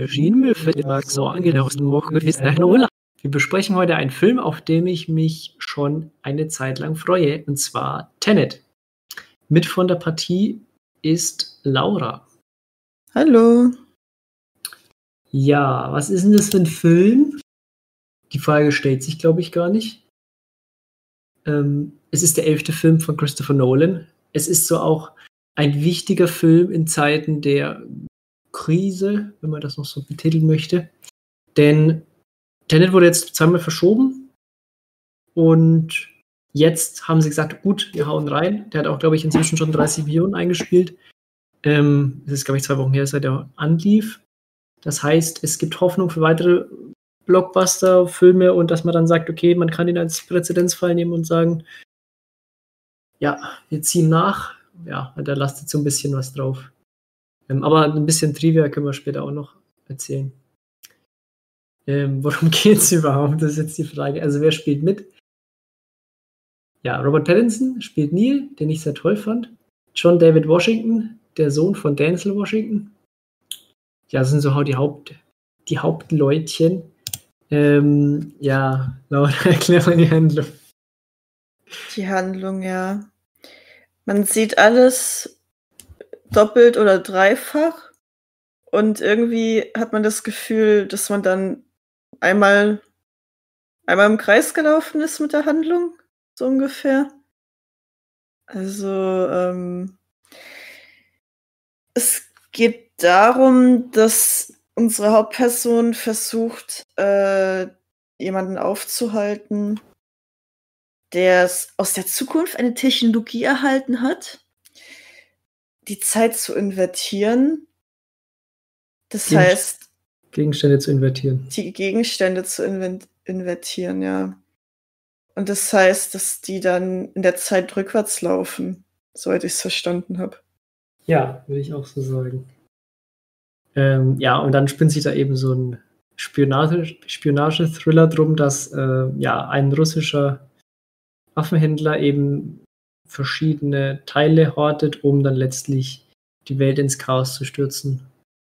Maschinenmüllvertrag so angedacht. Wir besprechen heute einen Film, auf den ich mich schon eine Zeit lang freue, und zwar Tenet. Mit von der Partie ist Laura. Hallo. Ja, was ist denn das für ein Film? Die Frage stellt sich, glaube ich, gar nicht. Es ist der 11. Film von Christopher Nolan. Es ist so auch ein wichtiger Film in Zeiten der Krise, wenn man das noch so betiteln möchte. Denn Tenet wurde jetzt zweimal verschoben und jetzt haben sie gesagt, gut, wir hauen rein. Der hat auch, glaube ich, inzwischen schon 30 Millionen eingespielt. Es ist, glaube ich, 2 Wochen her, seit er anlief. Das heißt, es gibt Hoffnung für weitere Blockbuster-Filme und dass man dann sagt, okay, man kann ihn als Präzedenzfall nehmen und sagen, ja, wir ziehen nach. Ja, da lastet so ein bisschen was drauf. Aber ein bisschen Trivia können wir später auch noch erzählen. Worum geht's überhaupt? Das ist jetzt die Frage. Also, wer spielt mit? Ja, Robert Pattinson spielt Neil, den ich sehr toll fand. John David Washington, der Sohn von Denzel Washington. Ja, das sind so die Hauptleutchen. Ja, Laura, erklär mal die Handlung. Die Handlung, ja. Man sieht alles doppelt oder dreifach und irgendwie hat man das Gefühl, dass man dann einmal im Kreis gelaufen ist mit der Handlung, so ungefähr. Also, es geht darum, dass unsere Hauptperson versucht, jemanden aufzuhalten, der aus der Zukunft eine Technologie erhalten hat, die Zeit zu invertieren. Das heißt, Gegenstände zu invertieren. die Gegenstände zu invertieren, ja. Und das heißt, dass die dann in der Zeit rückwärts laufen, soweit ich es verstanden habe. Ja, würde ich auch so sagen. Ja, und dann spinnt sich da eben so ein Spionage-Thriller drum, dass ein russischer Waffenhändler eben verschiedene Teile hortet, um dann letztlich die Welt ins Chaos zu stürzen.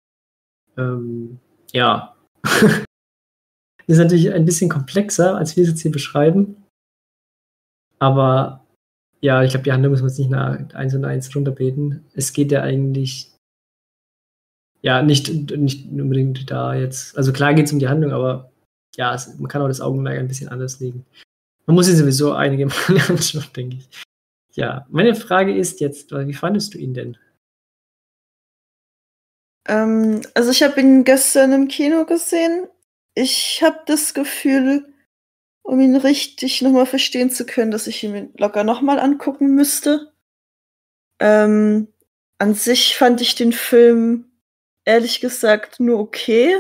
Ja. Ist natürlich ein bisschen komplexer, als wir es jetzt hier beschreiben. Aber ja, ich glaube, die Handlung müssen wir jetzt nicht nach 1:1 runterbeten. Es geht ja eigentlich nicht unbedingt da jetzt. Also klar geht es um die Handlung, aber ja, man kann auch das Augenmerk ein bisschen anders legen. Man muss ihn sowieso einige Male anschauen, denke ich. Ja, meine Frage ist jetzt, wie fandest du ihn denn? Also ich habe ihn gestern im Kino gesehen. Ich habe das Gefühl, um ihn richtig nochmal verstehen zu können, dass ich ihn locker nochmal angucken müsste. An sich fand ich den Film ehrlich gesagt nur okay.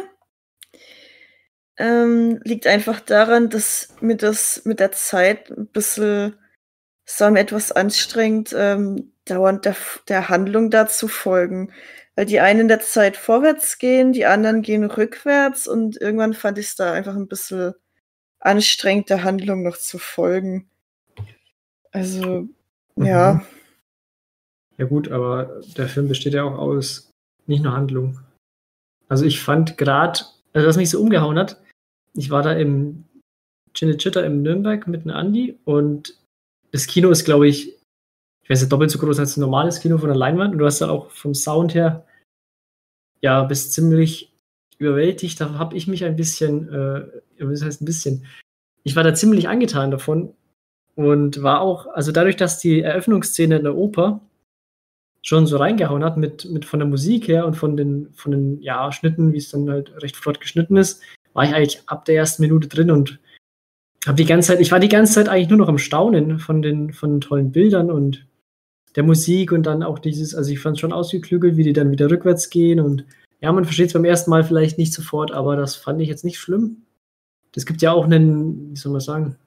Liegt einfach daran, dass mir das mit der Zeit ein bisschen, es war mir etwas anstrengend, dauernd der Handlung da zu folgen. Weil die einen in der Zeit vorwärts gehen, die anderen gehen rückwärts und irgendwann fand ich's da einfach ein bisschen anstrengend, der Handlung noch zu folgen. Also, ja. Ja gut, aber der Film besteht ja auch aus nicht nur Handlung. Also ich fand gerade, also was mich so umgehauen hat, ich war da im Cinecittà in Nürnberg mit einem Andi und das Kino ist, glaube ich weiß nicht, doppelt so groß als ein normales Kino von der Leinwand und du hast da auch vom Sound her, ja, bist ziemlich überwältigt. Da habe ich mich ein bisschen, was heißt ein bisschen, ich war da ziemlich angetan davon und war auch, also dadurch, dass die Eröffnungsszene in der Oper schon so reingehauen hat mit von der Musik her und von den Schnitten, wie es dann halt recht flott geschnitten ist, war ich eigentlich ab der ersten Minute drin und ich war die ganze Zeit eigentlich nur noch am Staunen von den tollen Bildern und der Musik und dann auch also ich fand es schon ausgeklügelt, wie die dann wieder rückwärts gehen und ja, man versteht es beim ersten Mal vielleicht nicht sofort, aber das fand ich jetzt nicht schlimm. Das gibt ja auch einen, wie soll man sagen,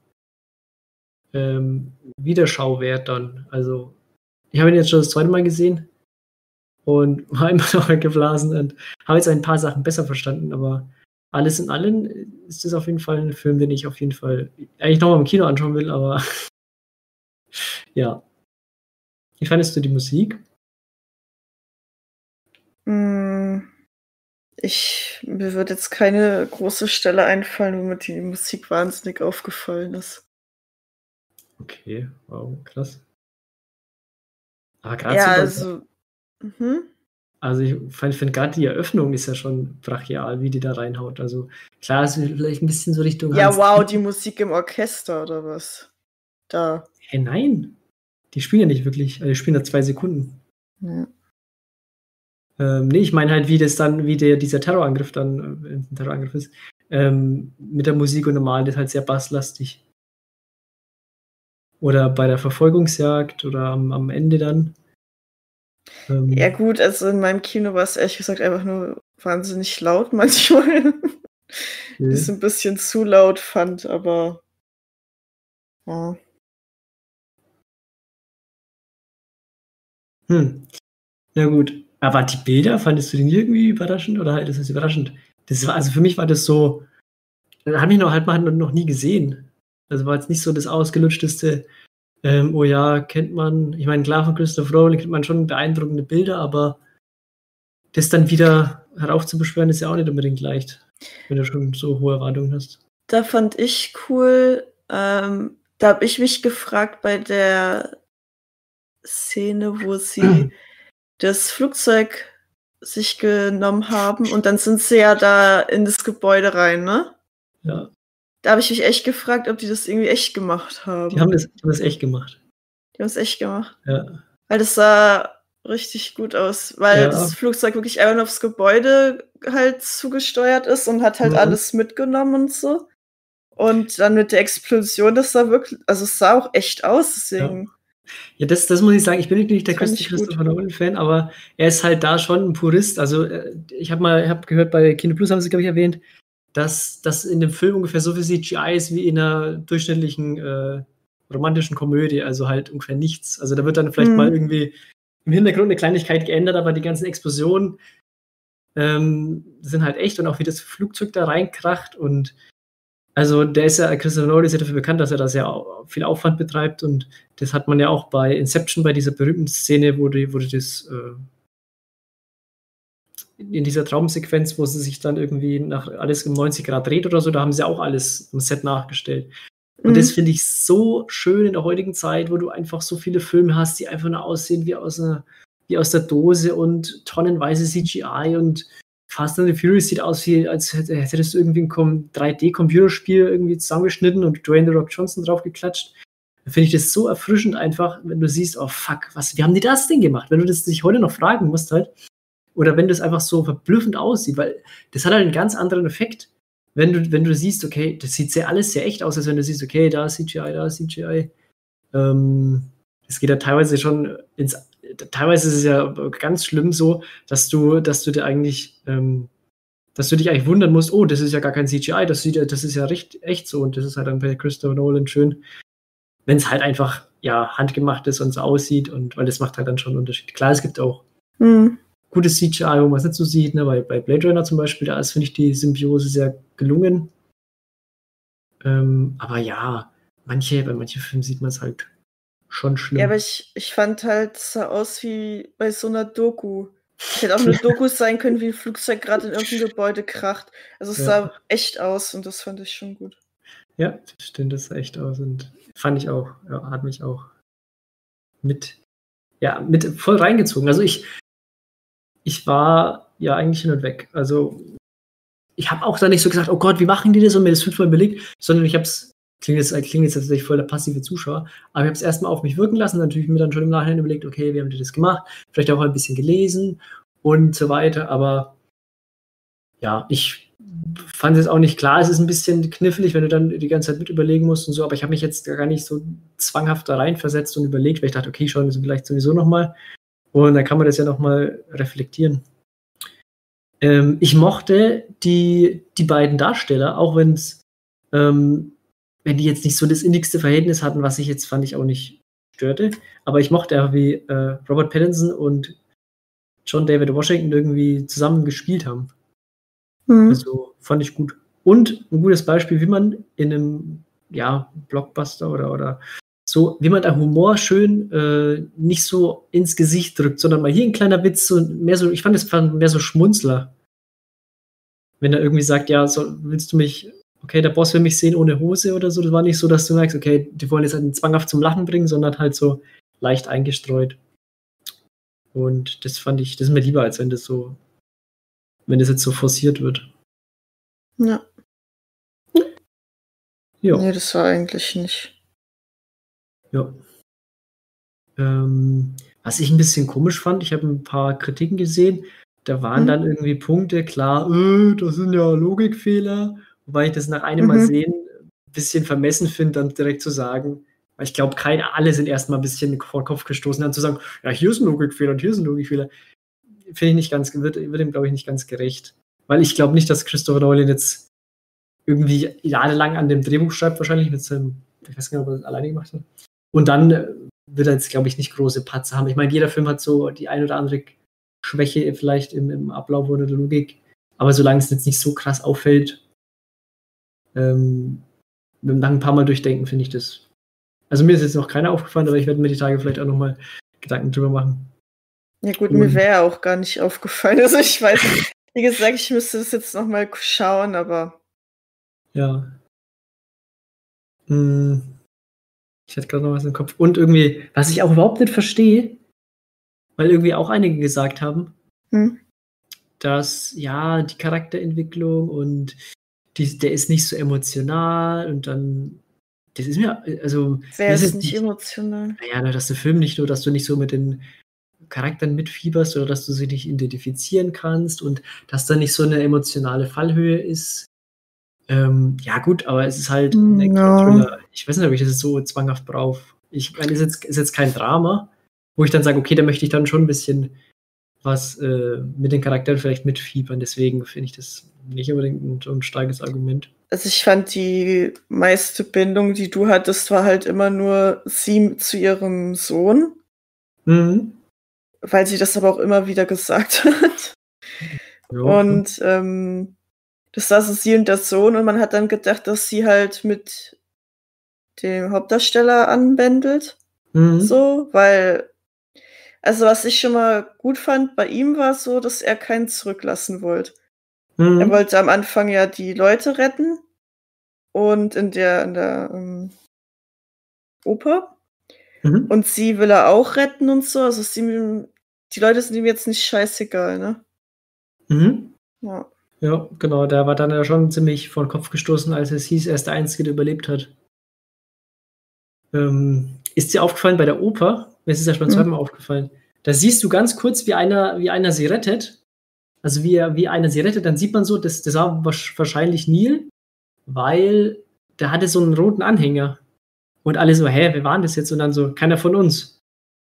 Wiederschauwert dann. Also ich habe ihn jetzt schon das 2. Mal gesehen und war immer noch weggeblasen und habe jetzt ein paar Sachen besser verstanden, aber alles in allem ist das auf jeden Fall ein Film, den ich auf jeden Fall eigentlich nochmal im Kino anschauen will, aber ja. Wie fandest du die Musik? Mir wird jetzt keine große Stelle einfallen, womit die Musik wahnsinnig aufgefallen ist. Okay, wow, krass. Aber gerade Ja, so also mhm. also ich finde gerade die Eröffnung ist ja schon brachial, wie die da reinhaut. Also klar, ist vielleicht ein bisschen so Richtung Ja, Hans wow, Zimmer. die Musik im Orchester oder was? Da. Hey, nein, die spielen ja nicht wirklich, also die spielen da 2 Sekunden. Ja. Nee, ich meine halt, wie dieser Terrorangriff dann, wenn es ein Terrorangriff ist, mit der Musik und normal, das ist halt sehr basslastig. Oder bei der Verfolgungsjagd oder am Ende dann. Ja gut, also in meinem Kino war es ehrlich gesagt einfach nur wahnsinnig laut manchmal. Die Okay. es 'n bisschen zu laut fand, aber ja. Na gut. Aber die Bilder, fandest du die irgendwie überraschend oder halt, das ist überraschend? Das war also für mich war das so, habe ich noch nie gesehen. Also war jetzt nicht so das Ausgelutschteste, oh ja, kennt man. Ich meine, klar, von Christopher Nolan kennt man schon beeindruckende Bilder, aber das dann wieder heraufzubeschwören, ist ja auch nicht unbedingt leicht, wenn du schon so hohe Erwartungen hast. Da fand ich cool, da habe ich mich gefragt bei der Szene, wo sie das Flugzeug sich genommen haben und dann sind sie ja da in das Gebäude rein, ne? Ja, Da habe ich mich echt gefragt, ob die das irgendwie echt gemacht die haben. haben das echt gemacht. Die haben's echt gemacht. Ja. Weil das sah richtig gut aus, weil Ja. das Flugzeug wirklich einfach nur aufs Gebäude halt zugesteuert ist und hat halt Mhm. alles mitgenommen und so. Und dann mit der Explosion, das sah wirklich, also es sah auch echt aus, Ja. deswegen Ja, das muss ich sagen, ich bin nicht der das fand größte ich gut. Christopher Nolan-Fan, aber er ist halt da schon 'n Purist. Also, ich habe gehört, bei Kino Plus haben sie, glaube ich, erwähnt, dass in dem Film ungefähr so viel CGI ist wie in 'ner durchschnittlichen, romantischen Komödie, also halt ungefähr nichts. Also, da wird dann vielleicht mal Mhm. irgendwie im Hintergrund 'ne Kleinigkeit geändert, aber die ganzen Explosionen, sind halt echt und auch wie das Flugzeug da reinkracht und also, der ist ja Christopher Nolan ist ja dafür bekannt, dass er da sehr viel Aufwand betreibt und das hat man ja auch bei Inception, bei dieser berühmten Szene, wo die das, in dieser Traumsequenz, wo sie sich dann irgendwie nach alles um 90 Grad dreht oder so, da haben sie auch alles am Set nachgestellt. Und das Mhm. finde ich so schön in der heutigen Zeit, wo du einfach so viele Filme hast, die einfach nur aussehen wie aus der Dose und tonnenweise CGI und Fast and the Furious sieht aus wie, als hättest du irgendwie 'n 3D-Computerspiel irgendwie zusammengeschnitten und Dwayne „The Rock“ Johnson drauf geklatscht. Da finde ich das so erfrischend einfach, wenn du siehst: „Oh fuck, wie haben die das denn gemacht?“ Wenn du das dich heute noch fragen musst halt oder wenn das einfach so verblüffend aussieht, weil das hat halt 'n ganz anderen Effekt, wenn du siehst, okay, das sieht alles sehr echt aus, als wenn du siehst, okay, da ist CGI, da ist CGI. Ähm, Es geht ja teilweise schon ins teilweise ist es ja ganz schlimm so, dass du dir eigentlich dass du dich eigentlich wundern musst: „Oh, das ist ja gar kein CGI, das ist ja recht echt so.“ Und das ist halt dann bei Christopher Nolan schön, wenn's halt einfach, ja, handgemacht ist und so aussieht und weil das macht halt dann schon 'n Unterschied. Klar, es gibt auch Mhm. gutes CGI, wo man's nicht so sieht, ne? Bei Blade Runner zum Beispiel, da ist, finde ich, die Symbiose sehr gelungen. Aber ja, bei manchen Filmen sieht man's halt schon Ja, aber schlimm. ich fand halt, es sah aus wie bei so 'ner Doku. Das hätte auch 'ne Doku sein können, wie 'n Flugzeug grad in irgend 'n Gebäude kracht. Also, es Ja. sah echt aus und das fand ich schon gut. Ja, das stimmt, das sah echt aus und fand ich auch, ja, hat mich auch mit mit voll reingezogen. Also, ich war ja eigentlich hin und weg. Also, ich habe auch da nicht so gesagt: „Oh Gott, wie machen die das?“ und mir das fünfmal überlegt, sondern ich habe es klingt jetzt tatsächlich voll der passive Zuschauer, aber ich habe es erst mal auf mich wirken lassen, natürlich mir dann schon im Nachhinein überlegt: „Okay, wie haben die das gemacht?“ Vielleicht auch ein bisschen gelesen und so weiter, aber ja, ich fand es auch nicht klar. Es ist ein bisschen knifflig, wenn du dann die ganze Zeit mit überlegen musst und so, aber ich habe mich jetzt gar nicht so zwanghaft da reinversetzt und überlegt, weil ich dachte: „Okay, schauen wir es vielleicht sowieso noch mal.“ Und dann kann man das ja noch mal reflektieren. Ich mochte die beiden Darsteller, auch ähm wenn die jetzt nicht so das innigste Verhältnis hatten, was ich jetzt fand ich auch nicht störte, aber ich mochte auch, wie, Robert Pattinson und John David Washington irgendwie zusammen gespielt haben. Mhm. Also, fand ich gut. Und 'n gutes Beispiel, wie man in 'nem, ja, Blockbuster oder so wie man da Humor schön, nicht so ins Gesicht drückt, sondern mal hier 'n kleiner Witz und mehr so ich fand, es waren mehr so Schmunzler. wenn er irgendwie sagt, ja, willst du mich, okay, der Boss will mich sehen ohne Hose oder so, das war nicht so, dass du merkst, okay, die wollen jetzt einen zwanghaft zum Lachen bringen, sondern halt so leicht eingestreut. Und das ist mir lieber, als wenn das jetzt so forciert wird. Ja. Ja. Nee, das war eigentlich nicht. Ja. Was ich ein bisschen komisch fand, ich habe ein paar Kritiken gesehen, da waren dann irgendwie Punkte, klar, das sind ja Logikfehler, wobei ich das nach einem Mal sehen ein bisschen vermessen finde, dann direkt zu sagen, weil ich glaube, alle sind erstmal ein bisschen vor den Kopf gestoßen, dann zu sagen, ja, hier ist ein Logikfehler und hier ist ein Logikfehler, finde ich nicht ganz, wird ihm, glaube ich, nicht ganz gerecht. Weil ich glaube nicht, dass Christopher Nolan jetzt irgendwie jahrelang an dem Drehbuch schreibt, wahrscheinlich mit seinem, ich weiß gar nicht, ob er das alleine gemacht hat. Und dann wird er jetzt, glaube ich, nicht große Patzer haben. Ich meine, jeder Film hat so die ein oder andere Schwäche vielleicht im Ablauf oder der Logik. Aber solange es jetzt nicht so krass auffällt, dann ein paar Mal durchdenken, finde ich das. Also mir ist jetzt noch keiner aufgefallen, aber ich werde mir die Tage vielleicht auch nochmal Gedanken drüber machen. Ja gut, mir wäre auch gar nicht aufgefallen. Also ich weiß nicht. Wie gesagt, ich müsste das jetzt nochmal schauen, aber. Ja. Ich hatte gerade noch was im Kopf. Und irgendwie, was ich auch überhaupt nicht verstehe, weil irgendwie auch einige gesagt haben, dass ja, die Charakterentwicklung und der ist nicht so emotional und dann, das ist mir, also. Wer ist nicht emotional? Naja, dass der Film nicht nur, dass du nicht so mit den Charakteren mitfieberst oder dass du sie nicht identifizieren kannst und dass da nicht so eine emotionale Fallhöhe ist. Ja gut, aber es ist halt ein Action-Thriller. Ich weiß nicht, ob ich das so zwanghaft brauche. Ich meine, es ist jetzt kein Drama, wo ich dann sage, okay, da möchte ich dann schon ein bisschen was mit den Charakteren vielleicht mitfiebern. Deswegen finde ich das nicht unbedingt ein starkes Argument. Also ich fand, die meiste Bindung, die du hattest, war halt immer nur sie zu ihrem Sohn. Weil sie das aber auch immer wieder gesagt hat. Ja, und das war so sie und der Sohn und man hat dann gedacht, dass sie halt mit dem Hauptdarsteller anbändelt. So, weil, also was ich schon mal gut fand bei ihm war so, dass er keinen zurücklassen wollte. Er wollte am Anfang ja die Leute retten und in der Oper. Und sie will er auch retten und so. Also die Leute sind ihm jetzt nicht scheißegal, ne? Ja. Ja, genau. Der war dann ja schon ziemlich vor den Kopf gestoßen, als es hieß, er ist der Einzige, der überlebt hat. Ist dir aufgefallen bei der Oper? Mir ist es ja schon zweimal aufgefallen. Da siehst du ganz kurz, wie einer sie rettet. Also wie einer sie rettet, dann sieht man so, das war wahrscheinlich Neil, weil der hatte so einen roten Anhänger. Und alle so, wer war denn das jetzt? Und dann so, keiner von uns.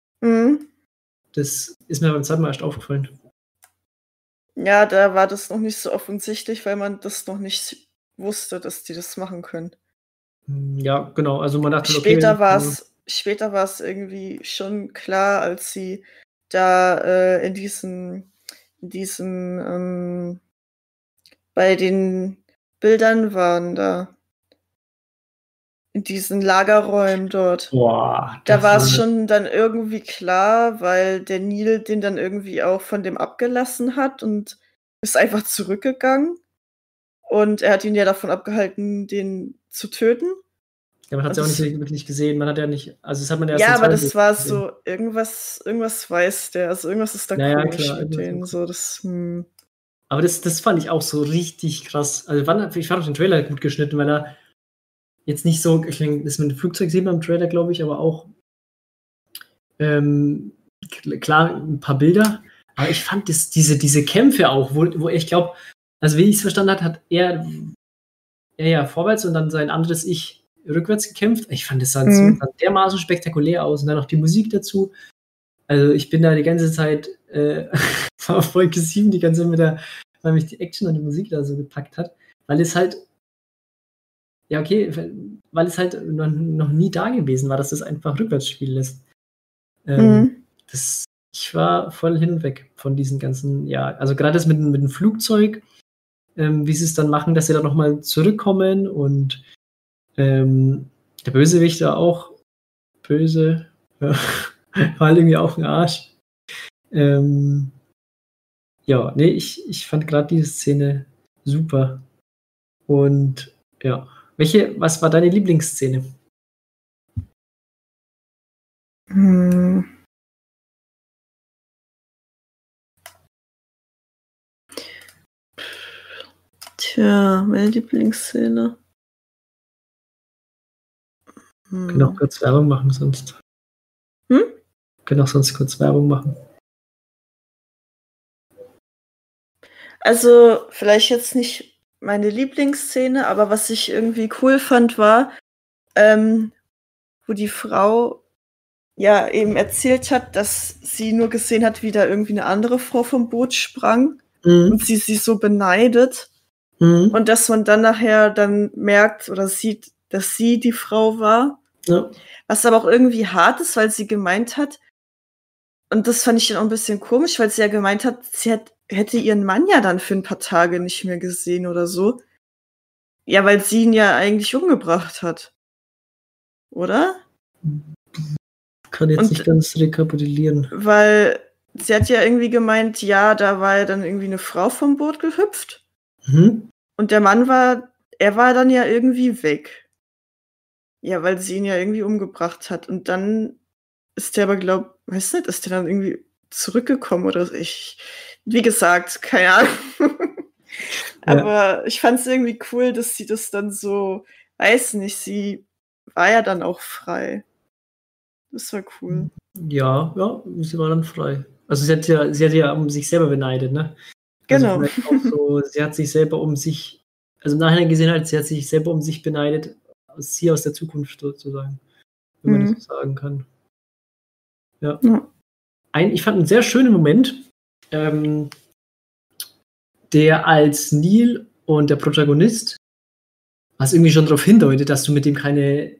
Das ist mir beim zweiten Mal erst aufgefallen. Ja, da war das noch nicht so offensichtlich, weil man das noch nicht wusste, dass die das machen können. Ja, genau. Also man dachte, später war es irgendwie schon klar, als sie da in diesen bei den Bildern waren da. In diesen Lagerräumen dort. Boah, da war es schon dann irgendwie klar, weil der Neil den dann irgendwie auch von dem abgelassen hat und ist einfach zurückgegangen. Und er hat ihn ja davon abgehalten, den zu töten. Ja, man hat es ja auch nicht wirklich gesehen. Man hat ja nicht, also das hat man erst. Ja, aber das war gesehen. So, irgendwas weiß der. Also irgendwas ist da komisch klar, mit denen. So, Aber das fand ich auch so richtig krass. Also ich fand auch den Trailer gut geschnitten, weil er jetzt nicht so, das mit dem Flugzeug sehen wir im Trailer, glaube ich, aber auch klar, ein paar Bilder. Aber ich fand diese Kämpfe auch, wo ich glaube, also wie ich es verstanden habe, hat er ja vorwärts und dann sein anderes Ich rückwärts gekämpft. Ich fand, das sah so dermaßen spektakulär aus und dann noch die Musik dazu. Also ich bin da die ganze Zeit auf Folge 7 die ganze Zeit weil mich die Action und die Musik da so gepackt hat, weil es halt weil es halt noch nie da gewesen war, dass das einfach rückwärts spielen lässt. Ich war voll hin und weg von diesen ganzen, also gerade das mit dem Flugzeug, wie sie es dann machen, dass sie dann nochmal zurückkommen und der Bösewicht war auch böse, war halt irgendwie auch ein Arsch. Ich fand gerade diese Szene super. Und ja, was war deine Lieblingsszene? Hm. Tja, meine Lieblingsszene. Können auch kurz Werbung machen, sonst. Können auch sonst kurz Werbung machen. Also, vielleicht jetzt nicht meine Lieblingsszene, aber was ich irgendwie cool fand, war, wo die Frau ja eben erzählt hat, dass sie nur gesehen hat, wie da irgendwie eine andere Frau vom Boot sprang und sie so beneidet. Und dass man dann nachher dann merkt oder sieht, dass sie die Frau war. Ja. Was aber auch irgendwie hart ist, weil sie gemeint hat, und das fand ich dann auch ein bisschen komisch, weil sie ja gemeint hat, sie hätte ihren Mann ja dann für ein paar Tage nicht mehr gesehen oder so. Ja, weil sie ihn ja eigentlich umgebracht hat. Oder? Kann jetzt nicht ganz rekapitulieren. Weil sie hat ja irgendwie gemeint, ja, da war ja dann irgendwie eine Frau vom Boot gehüpft. Und der Mann war dann ja irgendwie weg. Ja, weil sie ihn ja irgendwie umgebracht hat. Und dann ist der aber, weiß nicht, ist der dann irgendwie zurückgekommen oder so. Wie gesagt, keine Ahnung. Aber ich fand es irgendwie cool, dass sie das dann so, weiß nicht, sie war ja dann auch frei. Das war cool. Ja, sie war dann frei. Also sie hat ja um sich selber beneidet, ne? Genau. Also auch so, sie hat sich selber also im Nachhinein gesehen halt, sie hat sich selber um sich beneidet, sie aus der Zukunft sozusagen, wenn man das so sagen kann. Ja. Ich fand einen sehr schönen Moment, der als Neil und der Protagonist, was irgendwie schon darauf hindeutet, dass du mit dem keine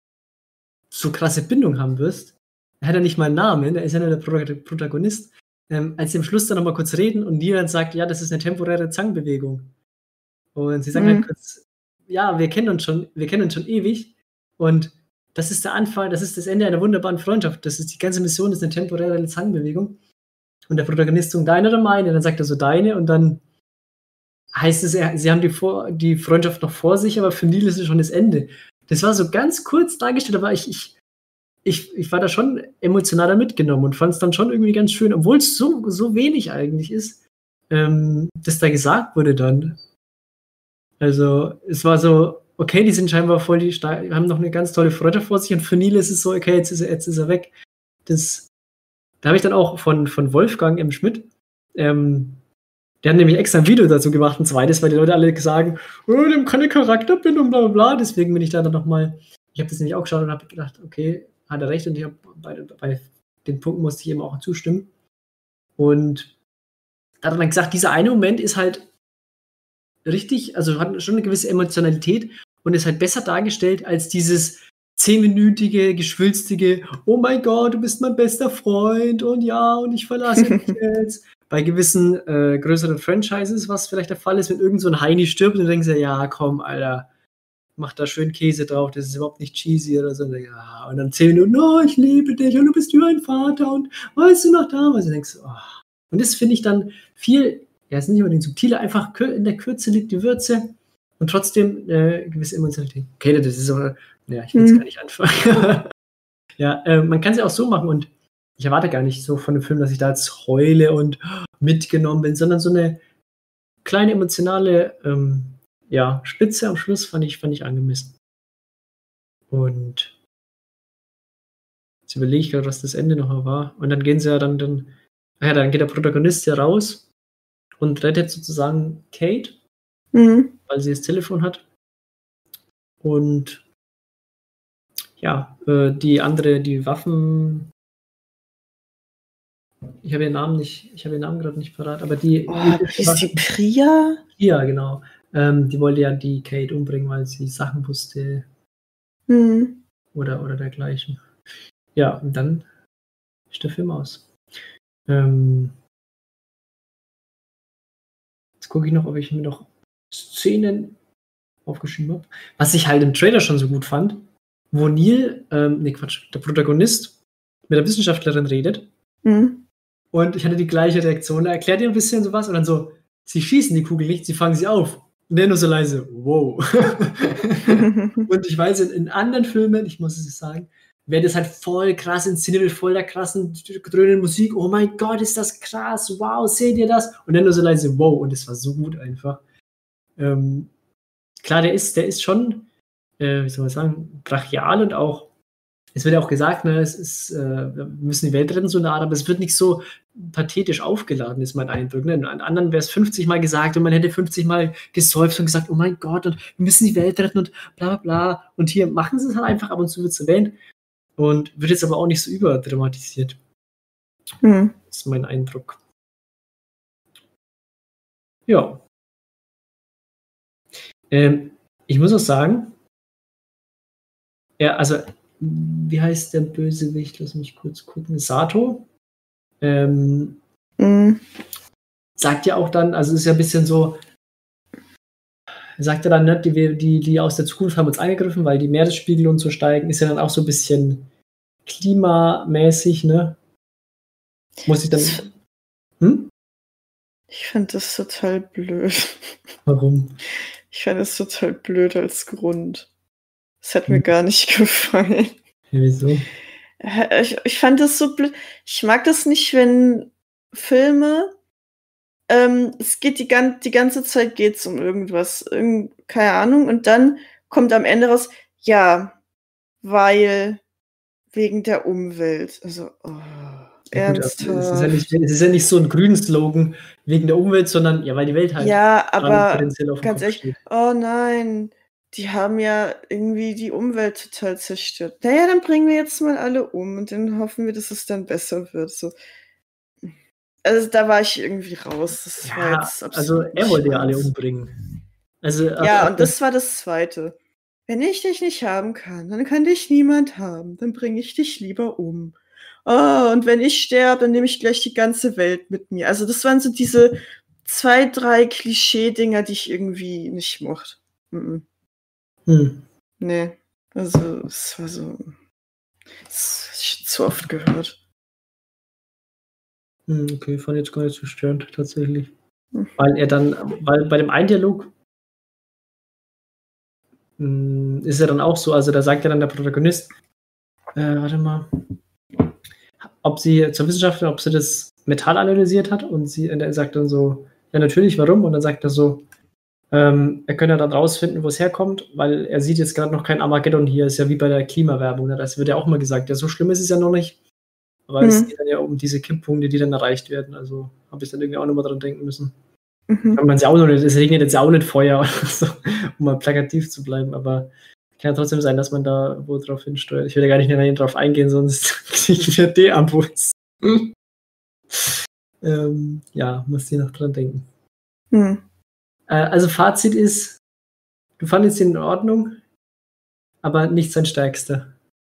so krasse Bindung haben wirst. Er hat ja nicht mal einen Namen, er ist ja nur der Protagonist. Als sie am Schluss dann nochmal kurz reden und Neil dann sagt, ja, das ist eine temporäre Zangenbewegung. Und sie sagen halt kurz, ja, wir kennen uns schon ewig und das ist der Anfang, das ist das Ende einer wunderbaren Freundschaft. Die ganze Mission ist eine temporäre Zangenbewegung. Und der Protagonist sagt, deine oder meine? Und dann sagt er so, deine. Und dann heißt es, sie haben die Freundschaft noch vor sich, aber für Neil ist es schon das Ende. Das war so ganz kurz dargestellt, aber ich war da schon emotionaler mitgenommen und fand es dann schon irgendwie ganz schön, obwohl es so wenig eigentlich ist, dass da gesagt wurde dann. Also, es war so, okay, die sind scheinbar haben noch eine ganz tolle Freundschaft vor sich und für Neil ist es so, okay, jetzt ist er weg. Da habe ich dann auch von Wolfgang M. Schmidt, der hat nämlich extra ein Video dazu gemacht, ein zweites, weil die Leute alle sagen, die haben keine Charakterbindung, bla bla bla. Deswegen bin ich da dann nochmal, ich habe das nämlich auch geschaut und habe gedacht, okay, hat er recht und ich habe bei den Punkten musste ich ihm auch zustimmen. Und da hat er dann gesagt, dieser eine Moment ist halt richtig, also hat schon eine gewisse Emotionalität und ist halt besser dargestellt als dieses 10-minütige, geschwülstige, oh mein Gott, du bist mein bester Freund und ja, und ich verlasse dich jetzt. Bei gewissen größeren Franchises, was vielleicht der Fall ist, wenn irgend so ein Heini stirbt und denkst du, ja, komm, Alter, mach da schön Käse drauf, das ist überhaupt nicht cheesy oder so. Und ja, und dann 10 Minuten, oh, ich liebe dich und du bist wie ein Vater und weißt du noch damals? Und denkst, oh. Und das finde ich dann viel, ja, ist nicht unbedingt subtiler, einfach in der Kürze liegt die Würze und trotzdem gewisse Emotionalität. Okay, das ist so, ja, ich will es gar nicht anfangen. Ja, man kann es ja auch so machen und ich erwarte gar nicht so von dem Film, dass ich da jetzt heule und mitgenommen bin, sondern so eine kleine emotionale Spitze am Schluss fand ich angemessen. Und jetzt überlege ich gerade, was das Ende noch war. Und dann gehen sie ja dann geht der Protagonist ja raus und rettet sozusagen Kate, weil sie das Telefon hat. Und ja, die Waffen. Ich habe ihren Namen gerade nicht parat, aber ist die Priya? Ja, genau. Die wollte ja die Kate umbringen, weil sie Sachen wusste. Oder dergleichen. Ja, und dann ist der Film aus. Jetzt gucke ich noch, ob ich mir noch Szenen aufgeschrieben habe. Was ich halt im Trailer schon so gut fand, wo Neil, der Protagonist mit der Wissenschaftlerin redet. Und ich hatte die gleiche Reaktion. Da erklärt ihr ein bisschen sowas und dann so, sie schießen die Kugel nicht, sie fangen sie auf. Und der nur so leise, wow. Und ich weiß, in anderen Filmen, ich muss es sagen, wäre das halt voll krass inszeniert mit voll der krassen, dröhnenden Musik. Oh mein Gott, ist das krass, wow, seht ihr das? Und dann nur so leise, wow. Und es war so gut einfach. Klar, der ist schon, wie soll man sagen, brachial und auch, es wird ja auch gesagt, ne, wir müssen die Welt retten, so eine Art, aber es wird nicht so pathetisch aufgeladen, ist mein Eindruck. Ne? An anderen wäre es 50 Mal gesagt und man hätte 50 Mal geseufzt und gesagt, oh mein Gott, und wir müssen die Welt retten und bla bla bla. Und hier machen sie es halt einfach, ab und zu wird es erwähnt und wird jetzt aber auch nicht so überdramatisiert. Das ist mein Eindruck. Ja. Ich muss auch sagen, ja, also, wie heißt der Bösewicht? Lass mich kurz gucken. Sato. Sagt ja auch dann, also ist ja ein bisschen so, sagt ja dann, ne, die aus der Zukunft haben uns eingegriffen, weil die Meeresspiegel und so steigen, ist ja dann auch so ein bisschen klimamäßig, ne? Muss ich dann. Ich fand das total blöd. Warum? Ich fand das total blöd als Grund. Das hat mir gar nicht gefallen. Ja, wieso? Ich fand das so blöd. Ich mag das nicht, wenn Filme, es geht die ganze Zeit geht's um irgendwas, keine Ahnung, und dann kommt am Ende raus, ja, weil wegen der Umwelt. Also, ernsthaft. Es ist ja nicht so ein grünen Slogan wegen der Umwelt, sondern ja, weil die Welt halt Ja, aber potenziell auf dem ganz Kopf ehrlich, steht. oh nein, die haben ja irgendwie die Umwelt total zerstört. Naja, dann bringen wir jetzt mal alle um und dann hoffen wir, dass es dann besser wird. So. Also da war ich irgendwie raus. Das war Ja, jetzt also absolut er wollte ja alle meins. umbringen. Also, Ja, und das war das Zweite. Wenn ich dich nicht haben kann, dann kann dich niemand haben. Dann bringe ich dich lieber um. Oh, und wenn ich sterbe, dann nehme ich gleich die ganze Welt mit mir. Also das waren so diese 2, 3 Klischee-Dinger, die ich irgendwie nicht mochte. Nee, also es war so, das hab ich zu oft gehört. Okay, fand jetzt gar nicht so störend, tatsächlich. Weil bei dem einen Dialog ist er dann auch so, also da sagt ja dann der Protagonist, warte mal, ob sie zur Wissenschaftlerin, ob sie das Metall analysiert hat und er sagt dann so, ja natürlich, warum? Und dann sagt er so, er könne ja dann rausfinden, wo es herkommt, weil er sieht jetzt gerade noch kein Armageddon hier, ist ja wie bei der Klimawerbung, ne? Das wird ja auch immer gesagt, ja so schlimm ist es ja noch nicht, aber es geht dann ja um diese Kipppunkte, die dann erreicht werden, also habe ich dann irgendwie auch nochmal dran denken müssen. Kann man es ja auch noch nicht, es regnet jetzt ja auch nicht Feuer oder so, um mal plakativ zu bleiben, aber kann ja trotzdem sein, dass man da wo drauf hinsteuert. Ich will ja gar nicht mehr drauf eingehen, sonst kriege ich wieder Deambus. Ja, musst du noch dran denken. Also Fazit ist, du fandest ihn in Ordnung, aber nicht sein stärkster.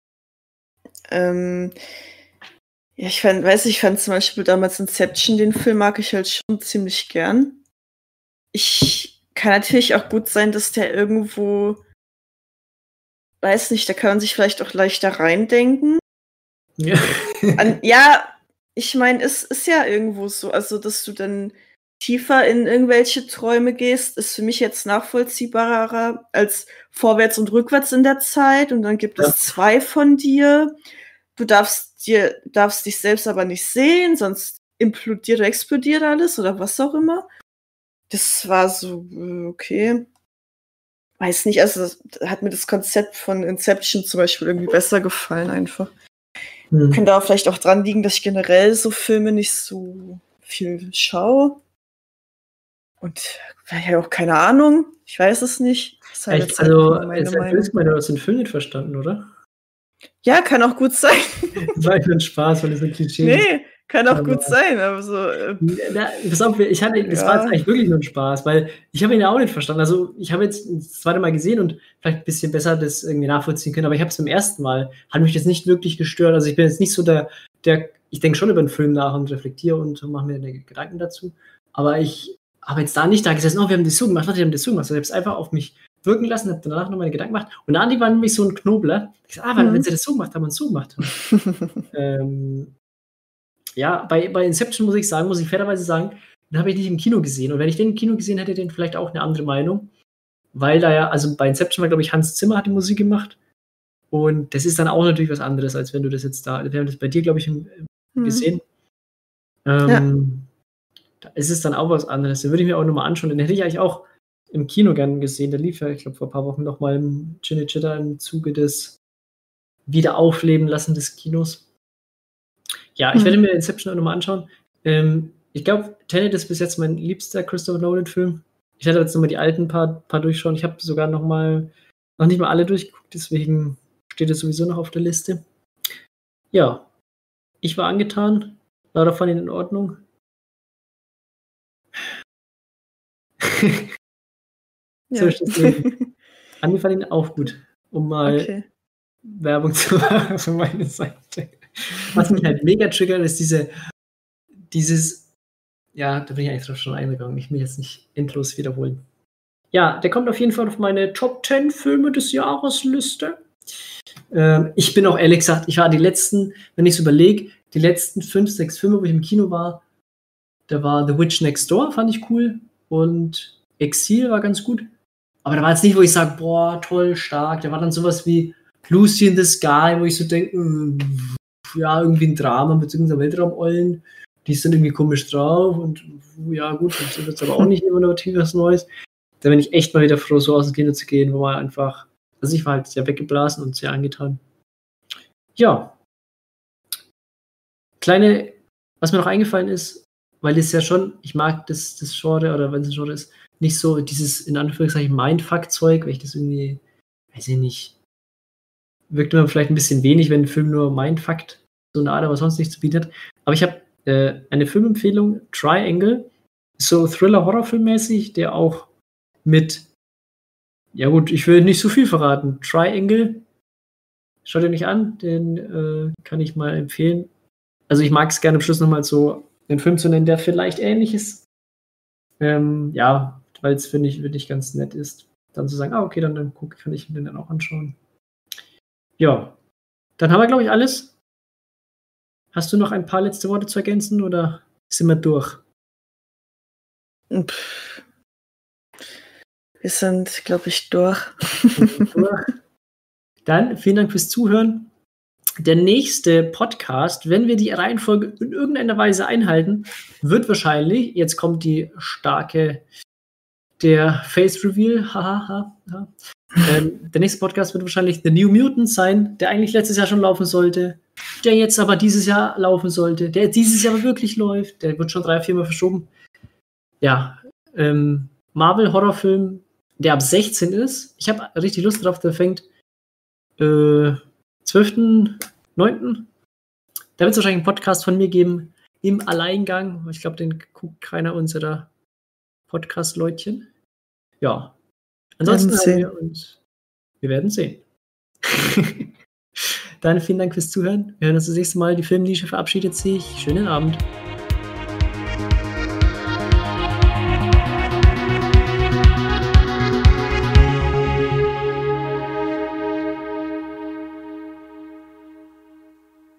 Ja, ich fand zum Beispiel damals Inception, den Film mag ich halt schon ziemlich gern. Kann natürlich auch gut sein, dass der irgendwo, weiß nicht, da kann man sich vielleicht auch leichter reindenken. Ja. Ja, ich meine, es ist ja irgendwo so, also dass du dann tiefer in irgendwelche Träume gehst, ist für mich jetzt nachvollziehbarer als vorwärts und rückwärts in der Zeit. Und dann gibt es 2 von dir. Du darfst dich selbst aber nicht sehen, sonst implodiert oder explodiert alles oder was auch immer. Das war so, okay. Weiß nicht, also hat mir das Konzept von Inception zum Beispiel irgendwie besser gefallen einfach. Könnte auch vielleicht auch dran liegen, dass ich generell so Filme nicht so viel schaue. Und vielleicht habe ich auch keine Ahnung. Ich weiß es nicht. Das ist halt jetzt meine Meinung. Du hast den Film nicht verstanden, oder? Ja, kann auch gut sein. Das war nur ein Spaß, weil das ein Klischee ist. Nee, kann auch gut sein, aber so. Pass auf, das war jetzt eigentlich wirklich nur ein Spaß, weil ich habe ihn ja auch nicht verstanden. Also ich habe jetzt das zweite Mal gesehen und vielleicht ein bisschen besser das irgendwie nachvollziehen können, aber ich habe es beim ersten Mal, hat mich das nicht wirklich gestört. Also ich bin jetzt nicht so ich denke schon über den Film nach und reflektiere und mache mir Gedanken dazu, aber ich habe jetzt da nicht da gesessen, wir haben das so gemacht, also ich habe es einfach auf mich wirken lassen, habe danach noch meine Gedanken gemacht und Andi war nämlich so ein Knobler. Ich sag, wenn sie das so gemacht haben und so gemacht haben. Ja, bei Inception muss ich fairerweise sagen, Den habe ich nicht im Kino gesehen. Und wenn ich den im Kino gesehen hätte, den vielleicht auch eine andere Meinung. Weil da ja, also bei Inception war, glaube ich, Hans Zimmer hat die Musik gemacht. Und das ist dann auch natürlich was anderes, als wenn du das jetzt da, wir haben das bei dir, glaube ich, gesehen. Da ist es dann auch was anderes. Den würde ich mir auch nochmal anschauen. Den hätte ich eigentlich auch im Kino gern gesehen. Der lief ja, ich glaube, vor ein paar Wochen nochmal im Cinecittà im Zuge des Wiederaufleben lassen des Kinos. Ja, ich werde mir Inception auch nochmal anschauen. Ich glaube, Tenet ist bis jetzt mein liebster Christopher Nolan-Film. Ich werde jetzt nochmal die alten paar durchschauen. Ich habe sogar noch nicht mal alle durchgeguckt, deswegen steht es sowieso noch auf der Liste. Ja, ich war angetan. War davon in Ordnung. So ist das Leben. Andi fand ihn auch gut, um mal Werbung zu machen für meine Seite. Was mich halt mega triggert, ist dieses, ja, da bin ich eigentlich drauf schon eingegangen. Ich will jetzt nicht endlos wiederholen. Ja, der kommt auf jeden Fall auf meine Top 10 Filme des Jahres Liste. Ich bin auch ehrlich gesagt, ich war die letzten, wenn ich es überlege, die letzten 5, 6 Filme, wo ich im Kino war, da war The Witch Next Door, fand ich cool. Und Exil war ganz gut. Aber da war jetzt nicht, wo ich sage, boah, toll, stark. Da war dann sowas wie Lucy in the Sky, wo ich so denke, ja, irgendwie ein Drama mit irgendeiner Weltraumollen. Die ist dann irgendwie komisch drauf und ja, gut, das ist jetzt aber auch nicht innovativ was Neues. Da bin ich echt mal wieder froh, so aus dem Kino zu gehen, wo man einfach, also ich war halt sehr weggeblasen und sehr angetan. Ja. Was mir noch eingefallen ist, weil es ja schon, ich mag das Genre, oder wenn es ein Genre ist, nicht so dieses, in Anführungszeichen, Mindfuck-Zeug, weil ich das irgendwie, weiß ich nicht, wirkt immer vielleicht ein bisschen wenig, wenn ein Film nur Mindfuckt, so eine Art, aber sonst nichts zu bieten hat. Aber ich habe eine Filmempfehlung, Triangle, so Thriller-Horrorfilm-mäßig, der auch mit, ja gut, ich will nicht so viel verraten, Triangle, schaut ihr nicht an, den kann ich mal empfehlen. Also ich mag es gerne am Schluss nochmal so einen Film zu nennen, der vielleicht ähnlich ist. Ja, weil es, finde ich, ganz nett ist, dann zu sagen, okay, dann kann ich mir den dann auch anschauen. Ja, dann haben wir, glaube ich, alles. Hast du noch ein paar letzte Worte zu ergänzen oder sind wir durch? Wir sind, glaube ich, durch. Dann vielen Dank fürs Zuhören. Der nächste Podcast, wenn wir die Reihenfolge in irgendeiner Weise einhalten, wird wahrscheinlich, jetzt kommt der Face Reveal, der nächste Podcast wird wahrscheinlich The New Mutants sein, der eigentlich letztes Jahr schon laufen sollte, der jetzt aber dieses Jahr laufen sollte, der dieses Jahr aber wirklich läuft, der wird schon 3-4 Mal verschoben. Ja, Marvel-Horrorfilm, der ab 16 ist. Ich habe richtig Lust drauf, der fängt 12.9. Da wird es wahrscheinlich einen Podcast von mir geben, im Alleingang. Ich glaube, den guckt keiner unserer Podcast-Leutchen. Ja. Ansonsten wir werden sehen. Dann vielen Dank fürs Zuhören. Wir hören uns das nächste Mal. Die Filmnische verabschiedet sich. Schönen Abend.